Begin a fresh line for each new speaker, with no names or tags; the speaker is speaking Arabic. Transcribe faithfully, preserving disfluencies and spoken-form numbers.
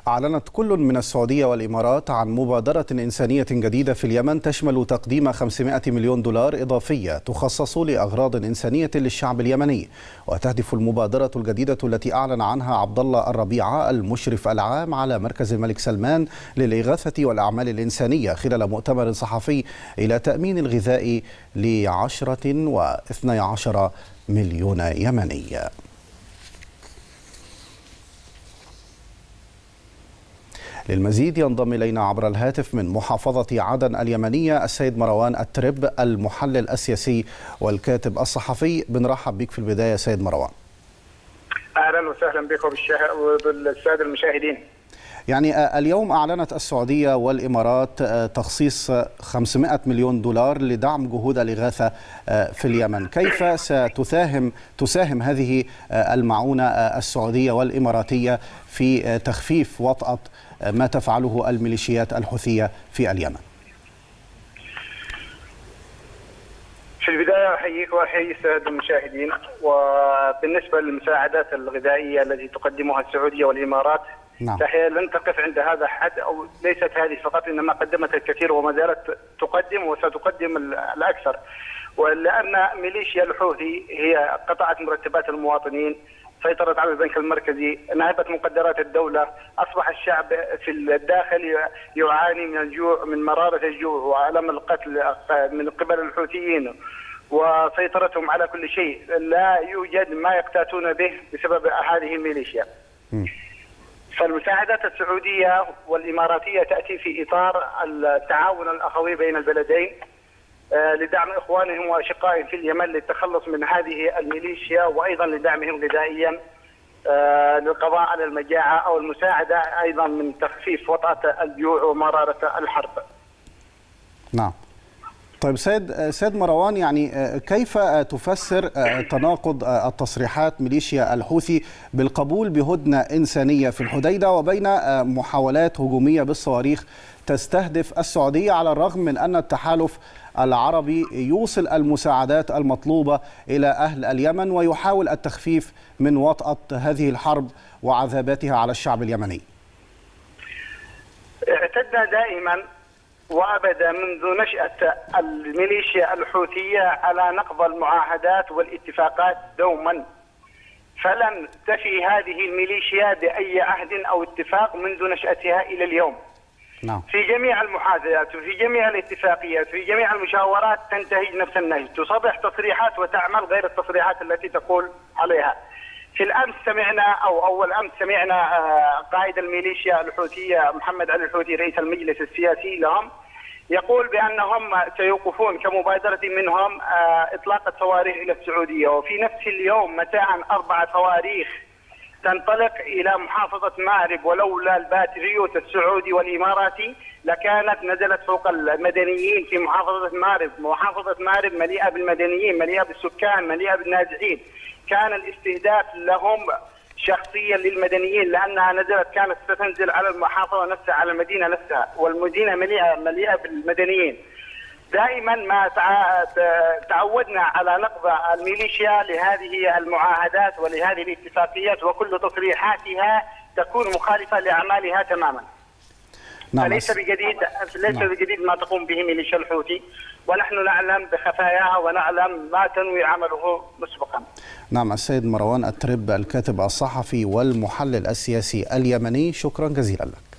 أعلنت كل من السعودية والإمارات عن مبادرة إنسانية جديدة في اليمن تشمل تقديم خمسمائة مليون دولار إضافية تخصص لأغراض إنسانية للشعب اليمني. وتهدف المبادرة الجديدة التي أعلن عنها عبد الله الربيعة المشرف العام على مركز الملك سلمان للإغاثة والأعمال الإنسانية خلال مؤتمر صحفي إلى تأمين الغذاء لعشرة واثني عشر مليون يمني. للمزيد ينضم إلينا عبر الهاتف من محافظة عدن اليمنية السيد مروان الترب المحلل السياسي والكاتب الصحفي. بنرحب بك في البداية سيد مروان.
أهلا وسهلا بك وبالسادة المشاهدين.
يعني اليوم أعلنت السعودية والإمارات تخصيص خمسمائة مليون دولار لدعم جهود الإغاثة في اليمن. كيف ستساهم تساهم هذه المعونة السعودية والإماراتية في تخفيف وطأة ما تفعله الميليشيات الحوثية في اليمن؟
في البداية أحييك وأحيي السادة المشاهدين. وبالنسبة للمساعدات الغذائية التي تقدمها السعودية والإمارات، نعم. تحية لن تقف عند هذا الحد، أو ليست هذه فقط، إنما قدمت الكثير وما زالت تقدم وستقدم الأكثر. ولأن ميليشيا الحوثي هي قطعت مرتبات المواطنين، سيطرت على البنك المركزي، نهبت مقدرات الدولة، أصبح الشعب في الداخل يعاني من الجوع، من مرارة الجوع وألم القتل من قبل الحوثيين وسيطرتهم على كل شيء. لا يوجد ما يقتاتون به بسبب هذه الميليشيا. م. فالمساعدات السعودية والإماراتية تأتي في إطار التعاون الأخوي بين البلدين لدعم إخوانهم وأشقائهم في اليمن للتخلص من هذه الميليشيا، وأيضا لدعمهم غذائيا للقضاء على المجاعة، أو المساعدة أيضا من تخفيف وطأة الجوع ومرارة الحرب.
نعم. طيب سيد سيد مروان، يعني كيف تفسر تناقض التصريحات ميليشيا الحوثي بالقبول بهدنة إنسانية في الحديدة وبين محاولات هجومية بالصواريخ تستهدف السعودية، على الرغم من أن التحالف العربي يوصل المساعدات المطلوبة إلى أهل اليمن ويحاول التخفيف من وطأة هذه الحرب وعذاباتها على الشعب اليمني؟
اعتدنا دائما وأبدا منذ نشأة الميليشيا الحوثية على نقض المعاهدات والاتفاقات دوما، فلن تفي هذه الميليشيا بأي عهد أو اتفاق منذ نشأتها إلى اليوم. نعم. في جميع المحادثات وفي جميع الاتفاقيات وفي جميع المشاورات تنتهج نفس النهج، تصرح تصريحات وتعمل غير التصريحات التي تقول عليها. في الأمس سمعنا أو أول أمس سمعنا قائد الميليشيا الحوثية محمد علي الحوثي رئيس المجلس السياسي لهم يقول بأنهم سيوقفون كمبادرة منهم إطلاق الصواريخ إلى السعودية. وفي نفس اليوم مساء أربع صواريخ تنطلق إلى محافظة مأرب، ولولا الباتريوت السعودي والإماراتي لكانت نزلت فوق المدنيين في محافظة مأرب. محافظة مأرب مليئة بالمدنيين، مليئة بالسكان، مليئة بالنازحين. كان الاستهداف لهم شخصيا للمدنيين، لأنها نزلت كانت ستنزل على المحافظة نفسها، على المدينة نفسها، والمدينة مليئة مليئة بالمدنيين. دائما ما تعودنا على نقض الميليشيا لهذه المعاهدات ولهذه الاتفاقيات، وكل تصريحاتها تكون مخالفة لأعمالها تماما. نعم. فليس بجديد ليس نعم. بجديد ما تقوم به ميليشيا الحوثي، ونحن نعلم بخفاياها ونعلم ما تنوي عمله مسبقا.
نعم. السيد مروان الترب الكاتب الصحفي والمحلل السياسي اليمني، شكرا جزيلا لك.